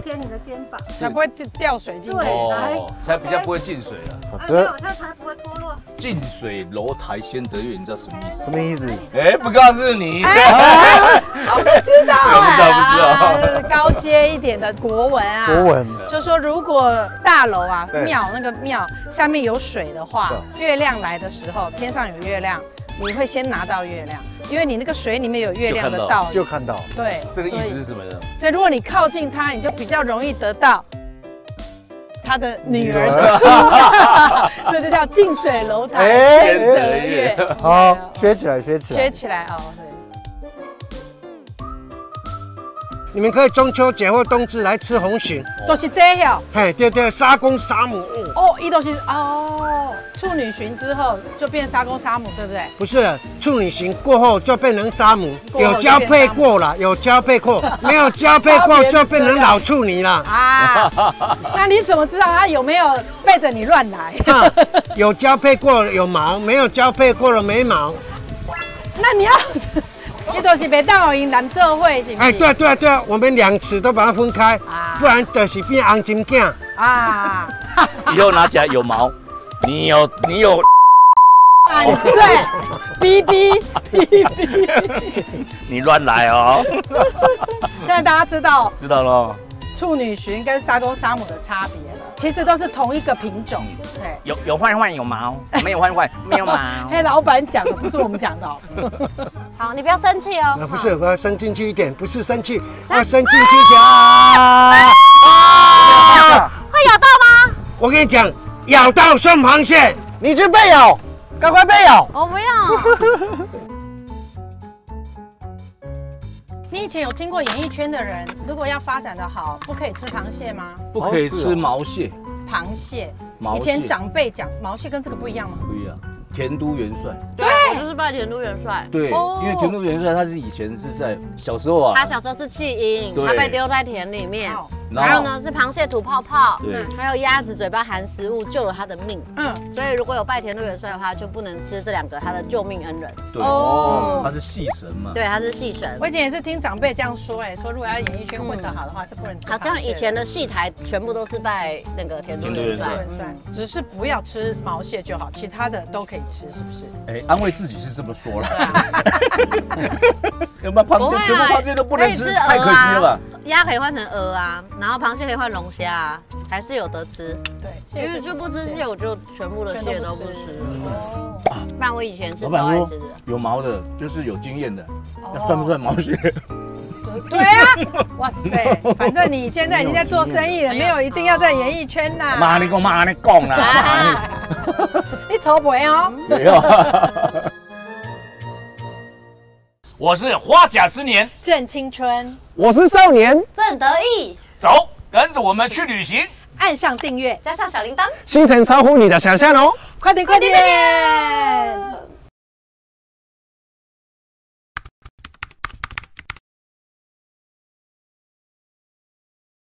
贴你的肩膀， 才不会掉水进去。 对， 才比较不会进水了。 对，它才不会脱落。 近水楼台先得月，你知道什么意思？ 什么意思？ 哎，不告诉你。 我不知道不知道。 就是高阶一点的国文啊。 国文就说如果大楼啊对庙那个庙下面有水的话，月亮来的时候，天上有月亮，你会先拿到月亮，因为你那个水里面有月亮的倒影。 就看到。 对， 这个意思是什么呢？ 所以如果你靠近它，你就比较容易得到他的女儿的心，这就叫近水楼台先得月。 好，学起来，学起来， 学起来哦。对。 你们可以中秋节或冬至来吃红鲟， 都是这样。 嘿，对对，杀公杀母。 哦，伊都是哦，处女蟳之后就变杀公杀母，对不对？ 不是，处女蟳过后就变成杀母，有交配过了，有交配过，没有交配过就变成老处女了。 啊，那你怎么知道它有没有背着你乱来？ 有交配过有毛，没有交配过了没毛。 那你要。你都是别当我因男做会是不是？ 哎，对对对，我们两池都把它分开，不然就是变红金囝啊。 以后拿起来有毛，你有。 啊，对，哔， 你乱来哦。 现在大家知道了。 处女蟳跟杀公杀母的差别了，其实都是同一个品种。对， 有换有毛，没有换没有毛。 嘿，老板讲的不是我们讲的哦。 好，你不要生气哦。 不是，我要伸进去一点，不是生气，要伸进去一点。 会咬到吗？ 我跟你讲，咬到算螃蟹， 你去被咬，赶快被咬。 我不要。 你以前有听过演艺圈的人，如果要发展的好，不可以吃螃蟹吗？ 不可以吃毛蟹。 螃蟹，以前长辈讲毛蟹跟这个不一样吗？ 不一样。田都元帅， 对，我就是拜田都元帅。 对，因为田都元帅他是以前是在小时候啊， 他小时候是弃婴，他被丢在田里面， 然后呢是螃蟹吐泡泡， 对， 还有鸭子嘴巴含食物救了他的命。所以如果有拜田都元帅的话，就不能吃这两个他的救命恩人。 对，他是戏神嘛。 对，他是戏神。 我以前也是听长辈这样说，说如果要演艺圈混得好的话，是不能吃。 好像以前的戏台全部都是拜那个田都元帅， 只是不要吃毛蟹就好，其他的都可以吃，是不是？ 哎，安慰自己是这么说了。有没有螃蟹？全部螃蟹都不能吃，太可惜了吧？ 鸭可以换成鹅啊，然后螃蟹可以换龙虾啊，还是有得吃。 对， 因为就不吃蟹，我就全部的蟹都不吃了。不然我以前是超爱吃的。 有毛的，就是有经验的，那算不算毛蟹？ 对啊，哇塞，反正你现在已经在做生意了，没有一定要在演艺圈啦。 妈你讲啦， 你丑不哦？ 没有。我是花甲之年正青春， 我是少年正得意。 走，跟着我们去旅行， 按上订阅， 加上小铃铛， 星辰超乎你的想象哦！ 快点！